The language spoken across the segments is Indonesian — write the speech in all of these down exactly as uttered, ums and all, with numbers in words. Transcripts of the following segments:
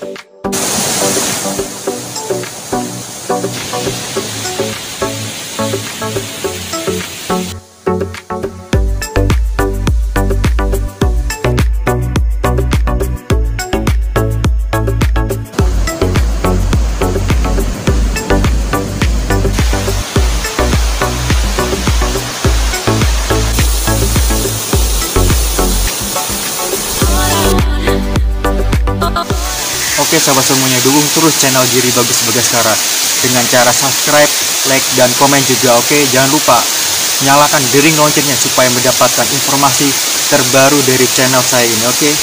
Oke sahabat semuanya, dukung terus channel Giri Bagus Bagaskara dengan cara subscribe, like, dan komen juga. Oke, jangan lupa nyalakan dering loncengnya supaya mendapatkan informasi terbaru dari channel saya ini. Oke.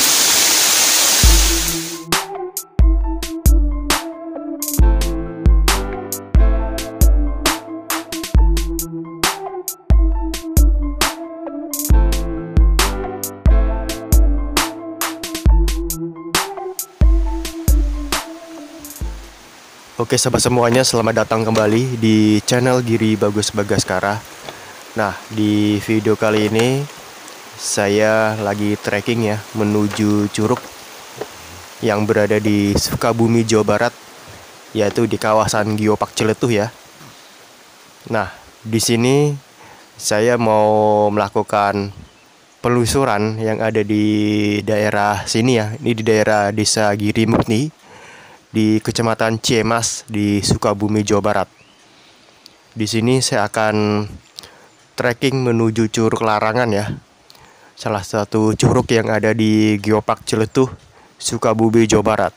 Oke sahabat semuanya, selamat datang kembali di channel Giri Bagus Bagaskara. Nah, di video kali ini saya lagi trekking ya menuju curug yang berada di Sukabumi, Jawa Barat, yaitu di kawasan Geopark Ciletuh ya. Nah, di sini saya mau melakukan penelusuran yang ada di daerah sini ya. Ini di daerah Desa Giri Mukni di Kecamatan Ciamas di Sukabumi, Jawa Barat. Di sini saya akan trekking menuju Curug Larangan ya. Salah satu curug yang ada di Geopark Ciletuh, Sukabumi, Jawa Barat.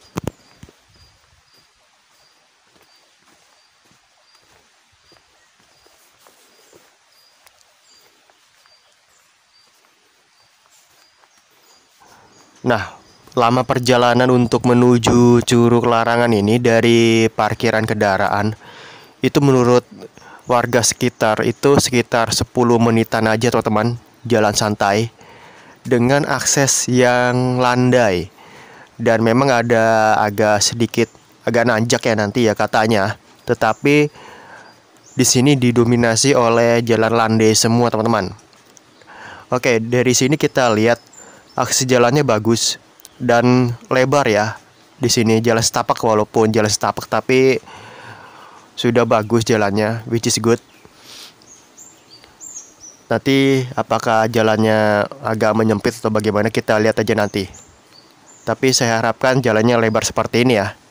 Nah, lama perjalanan untuk menuju Curug Larangan ini dari parkiran kendaraan itu menurut warga sekitar itu sekitar sepuluh menitan aja teman-teman, jalan santai dengan akses yang landai, dan memang ada agak sedikit agak nanjak ya nanti ya katanya, tetapi di sini didominasi oleh jalan landai semua teman-teman. Oke, dari sini kita lihat akses jalannya bagus dan lebar ya. Di sini jalan setapak, walaupun jalan setapak tapi sudah bagus jalannya, which is good. Nanti apakah jalannya agak menyempit atau bagaimana kita lihat aja nanti. Tapi saya harapkan jalannya lebar seperti ini ya.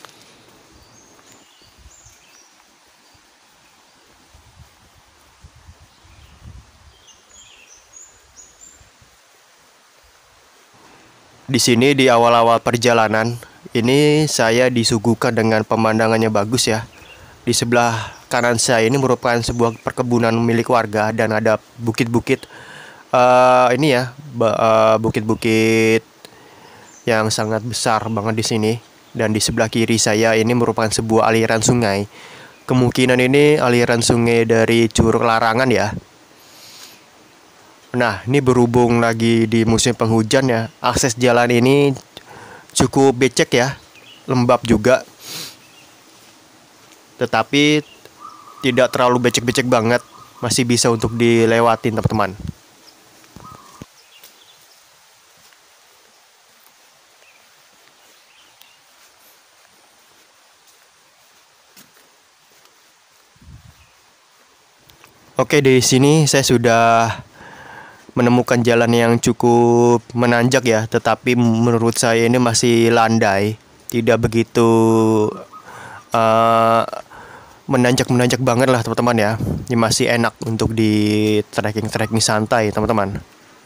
Di sini di awal-awal perjalanan ini saya disuguhkan dengan pemandangannya bagus ya. Di sebelah kanan saya ini merupakan sebuah perkebunan milik warga dan ada bukit-bukit uh, ini ya, bukit-bukit yang sangat besar banget di sini. Dan di sebelah kiri saya ini merupakan sebuah aliran sungai. Kemungkinan ini aliran sungai dari Curug Larangan ya. Nah, ini berhubung lagi di musim penghujan ya, akses jalan ini cukup becek ya, lembab juga. Tetapi tidak terlalu becek-becek banget, masih bisa untuk dilewatin teman-teman. Oke, di sini saya sudah menemukan jalan yang cukup menanjak ya, tetapi menurut saya ini masih landai, tidak begitu uh, menanjak-menanjak banget lah teman-teman ya. Ini masih enak untuk di trekking-trekking santai teman-teman.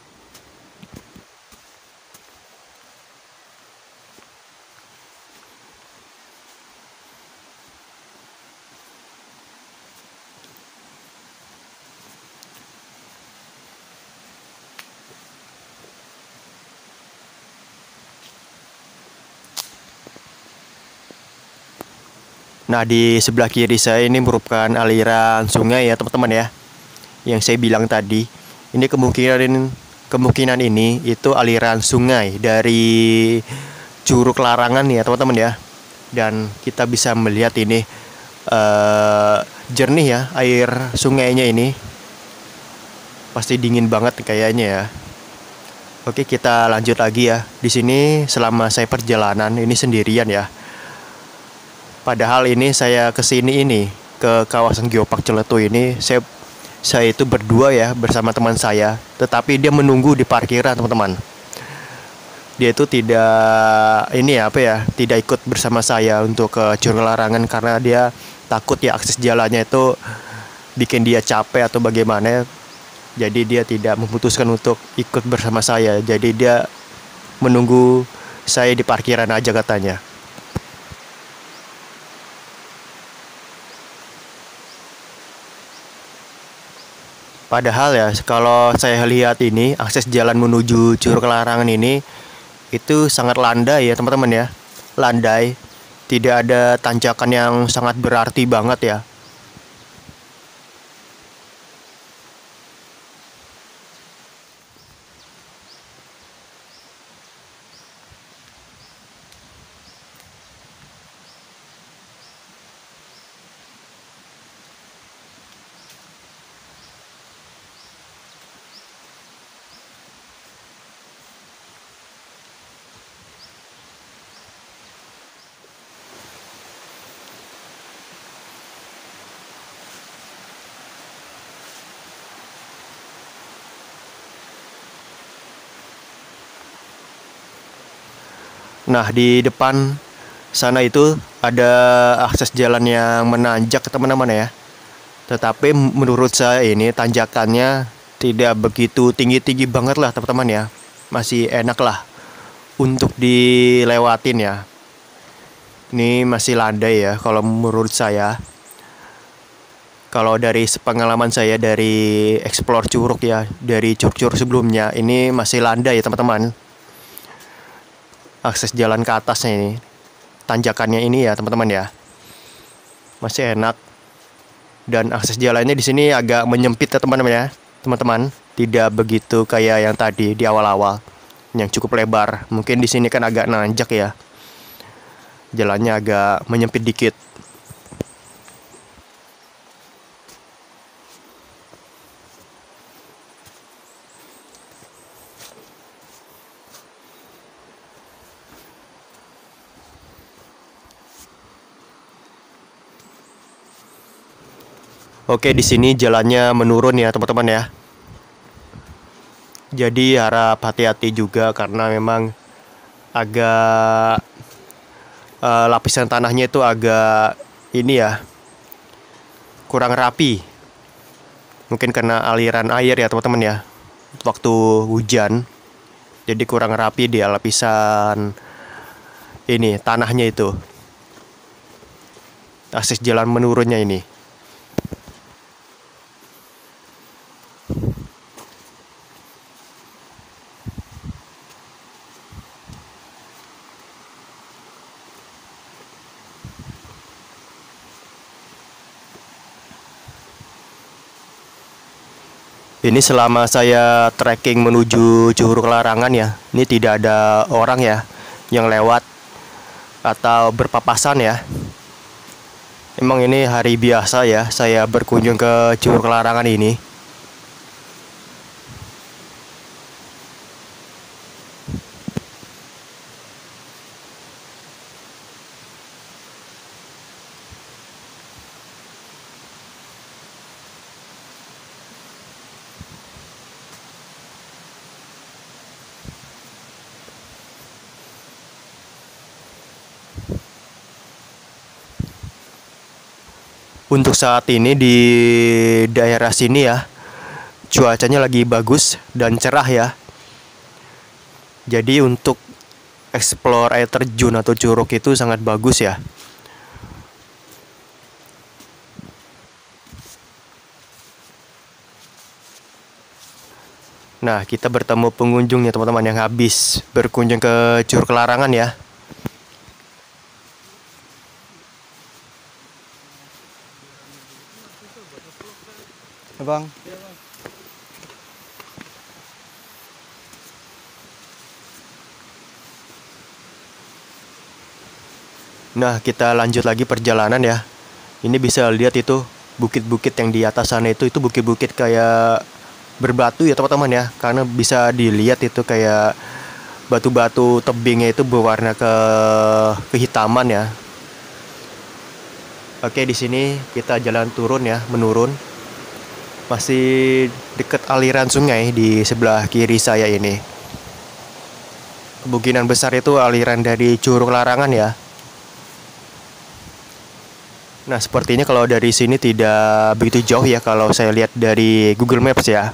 Nah, di sebelah kiri saya ini merupakan aliran sungai ya teman-teman ya. Yang saya bilang tadi, ini kemungkinan kemungkinan ini itu aliran sungai dari Curug Larangan ya teman-teman ya. Dan kita bisa melihat ini uh, jernih ya air sungainya ini. Pasti dingin banget kayaknya ya. Oke, kita lanjut lagi ya. Di sini selama saya perjalanan ini sendirian ya. Padahal ini saya ke sini ini ke kawasan Geopark Ciletuh ini saya saya itu berdua ya bersama teman saya, tetapi dia menunggu di parkiran, teman-teman. Dia itu tidak ini ya apa ya, tidak ikut bersama saya untuk ke Curug Larangan karena dia takut ya akses jalannya itu bikin dia capek atau bagaimana. Jadi dia tidak memutuskan untuk ikut bersama saya. Jadi dia menunggu saya di parkiran aja katanya. Padahal ya kalau saya lihat ini akses jalan menuju Curug Larangan ini itu sangat landai ya teman-teman ya. Landai, tidak ada tanjakan yang sangat berarti banget ya. Nah, di depan sana itu ada akses jalan yang menanjak teman-teman ya. Tetapi menurut saya ini tanjakannya tidak begitu tinggi-tinggi banget lah teman-teman ya. Masih enak lah untuk dilewatin ya. Ini masih landai ya kalau menurut saya. Kalau dari pengalaman saya dari explore curug ya, dari curug-curug sebelumnya, ini masih landai ya teman-teman. Akses jalan ke atasnya ini, tanjakannya ini ya teman-teman ya, masih enak. Dan akses jalannya di sini agak menyempit ya teman-teman ya, teman-teman. Tidak begitu kayak yang tadi di awal-awal, yang cukup lebar. Mungkin di sini kan agak nanjak ya, jalannya agak menyempit dikit. Oke, di sini jalannya menurun ya teman-teman ya. Jadi harap hati-hati juga karena memang agak uh, lapisan tanahnya itu agak ini ya, kurang rapi. Mungkin karena aliran air ya teman-teman ya, waktu hujan. Jadi kurang rapi dia lapisan ini tanahnya itu. Akses jalan menurunnya ini. Ini selama saya trekking menuju Curug Larangan ya, ini tidak ada orang ya yang lewat atau berpapasan ya. Emang ini hari biasa ya saya berkunjung ke Curug Larangan ini. Untuk saat ini di daerah sini ya, cuacanya lagi bagus dan cerah ya. Jadi untuk explore air terjun atau curug itu sangat bagus ya. Nah, kita bertemu pengunjungnya teman-teman yang habis berkunjung ke Curug Larangan ya. Bang. Nah, kita lanjut lagi perjalanan ya. Ini bisa lihat itu bukit-bukit yang di atas sana itu itu bukit-bukit kayak berbatu ya teman-teman ya, karena bisa dilihat itu kayak batu-batu tebingnya itu berwarna ke kehitaman ya. Oke, di sini kita jalan turun ya, menurun. Masih dekat aliran sungai di sebelah kiri saya ini. Kemungkinan besar itu aliran dari Curug Larangan ya. Nah, sepertinya kalau dari sini tidak begitu jauh ya kalau saya lihat dari Google Maps ya.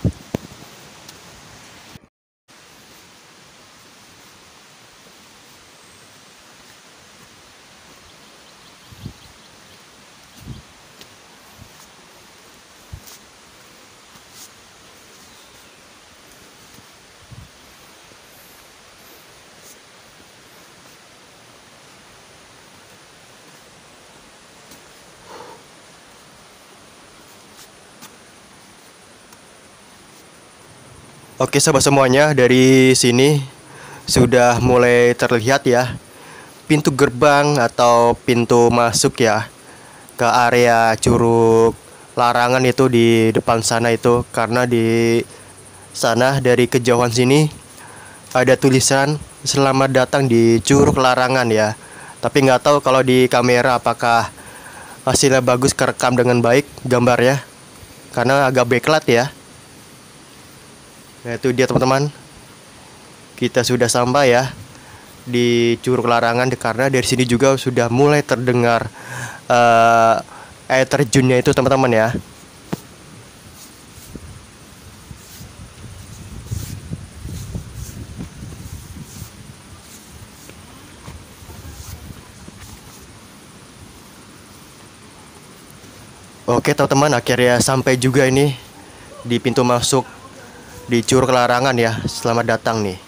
Oke sahabat semuanya, dari sini sudah mulai terlihat ya pintu gerbang atau pintu masuk ya ke area Curug Larangan itu di depan sana itu. Karena di sana dari kejauhan sini ada tulisan selamat datang di Curug Larangan ya. Tapi nggak tahu kalau di kamera apakah hasilnya bagus kerekam dengan baik gambarnya, karena agak backlight ya. Nah itu dia teman-teman, kita sudah sampai ya di Curug Larangan, karena dari sini juga sudah mulai terdengar uh, air terjunnya itu teman-teman ya. Oke teman-teman, akhirnya sampai juga ini di pintu masuk di Curug Larangan ya. Selamat datang nih.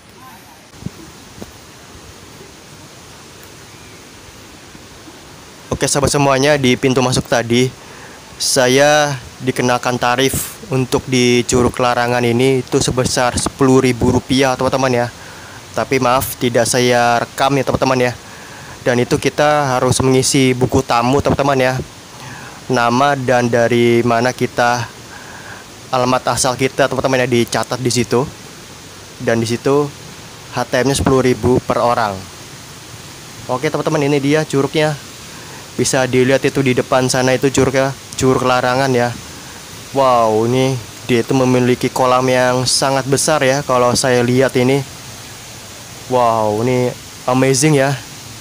Oke sahabat semuanya, di pintu masuk tadi saya dikenakan tarif untuk di Curug Larangan ini itu sebesar sepuluh ribu rupiah teman-teman ya. Tapi maaf tidak saya rekam ya teman-teman ya. Dan itu kita harus mengisi buku tamu teman-teman ya. Nama dan dari mana kita, alamat asal kita teman-teman ya, dicatat di situ. Dan di situ H T M-nya sepuluh ribu per orang. Oke teman-teman, ini dia curugnya. Bisa dilihat itu di depan sana itu curugnya, Curug Larangan ya. Wow, ini dia itu memiliki kolam yang sangat besar ya kalau saya lihat ini. Wow, ini amazing ya.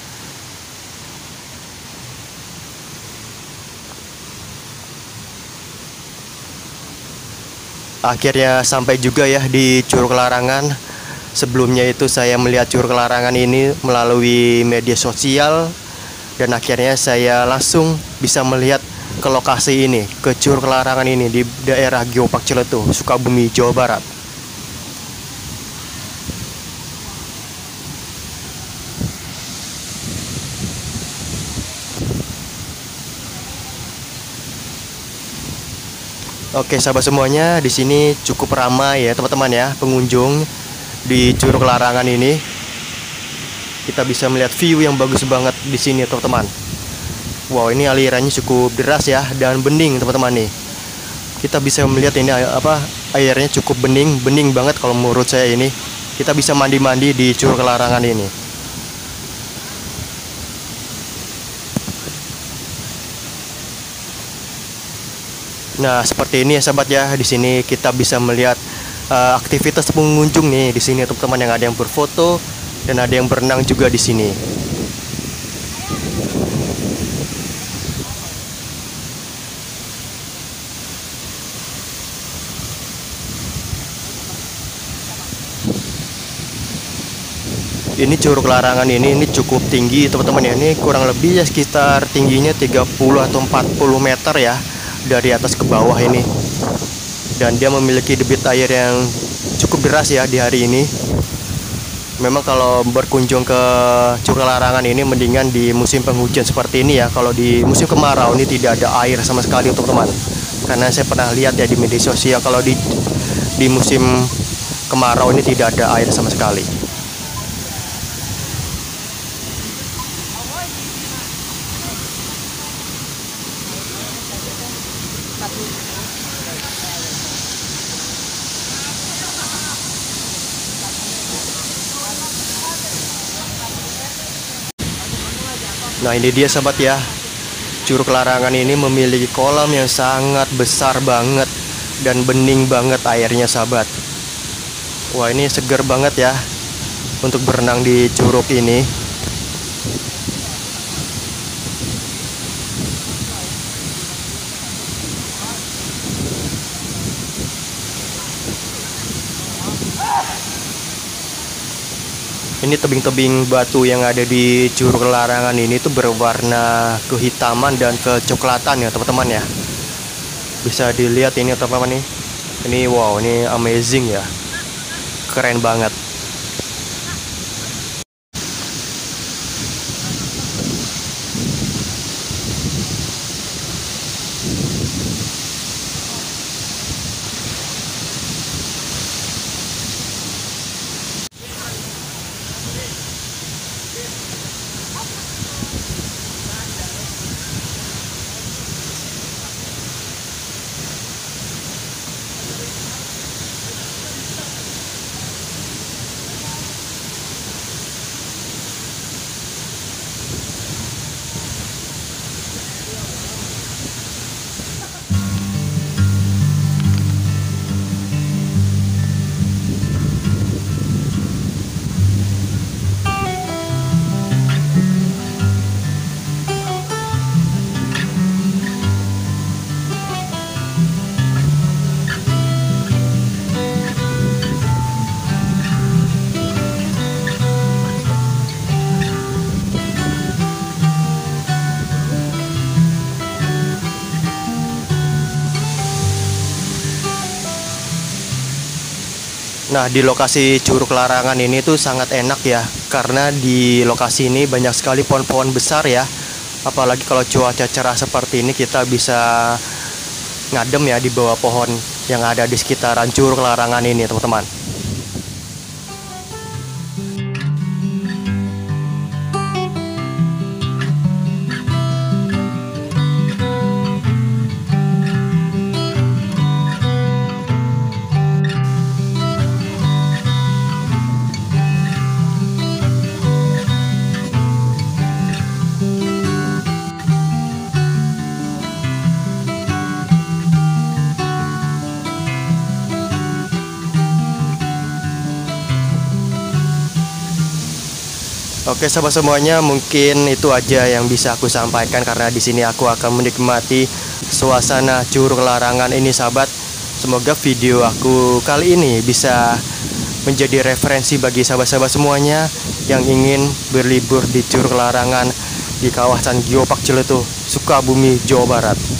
Akhirnya sampai juga ya di Curug Larangan. Sebelumnya itu saya melihat Curug Larangan ini melalui media sosial, dan akhirnya saya langsung bisa melihat ke lokasi ini, ke Curug Larangan ini di daerah Geopark Ciletuh, Sukabumi, Jawa Barat. Oke sahabat semuanya, di sini cukup ramai ya teman-teman ya pengunjung di Curug Larangan ini. Kita bisa melihat view yang bagus banget di sini teman-teman. Wow, ini alirannya cukup deras ya dan bening teman-teman nih. Kita bisa melihat ini apa airnya cukup bening, bening banget kalau menurut saya ini. Kita bisa mandi-mandi di Curug Larangan ini. Nah, seperti ini ya sahabat ya. Di sini kita bisa melihat uh, aktivitas pengunjung nih di sini teman-teman, yang ada yang berfoto dan ada yang berenang juga di sini. Ini Curug Larangan ini ini cukup tinggi teman-teman ya. Ini kurang lebih ya sekitar tingginya tiga puluh atau empat puluh meter ya dari atas ke bawah ini. Dan dia memiliki debit air yang cukup deras ya di hari ini. Memang kalau berkunjung ke Curug Larangan ini mendingan di musim penghujan seperti ini ya. Kalau di musim kemarau ini tidak ada air sama sekali teman-teman. Karena saya pernah lihat ya di media sosial, kalau di di musim kemarau ini tidak ada air sama sekali. Nah ini dia sahabat ya, Curug Larangan ini memiliki kolam yang sangat besar banget dan bening banget airnya sahabat. Wah ini seger banget ya untuk berenang di curug ini. Ini tebing-tebing batu yang ada di Curug Larangan ini tuh berwarna kehitaman dan kecoklatan ya teman-teman ya. Bisa dilihat ini teman-teman nih. Ini wow, ini amazing ya. Keren banget. Nah di lokasi Curug Larangan ini tuh sangat enak ya, karena di lokasi ini banyak sekali pohon-pohon besar ya. Apalagi kalau cuaca cerah seperti ini kita bisa ngadem ya di bawah pohon yang ada di sekitaran Curug Larangan ini teman-teman. Oke sahabat semuanya, mungkin itu aja yang bisa aku sampaikan karena di sini aku akan menikmati suasana Curug Larangan ini sahabat. Semoga video aku kali ini bisa menjadi referensi bagi sahabat-sahabat semuanya yang ingin berlibur di Curug Larangan di kawasan Geopark Ciletuh, Sukabumi, Jawa Barat.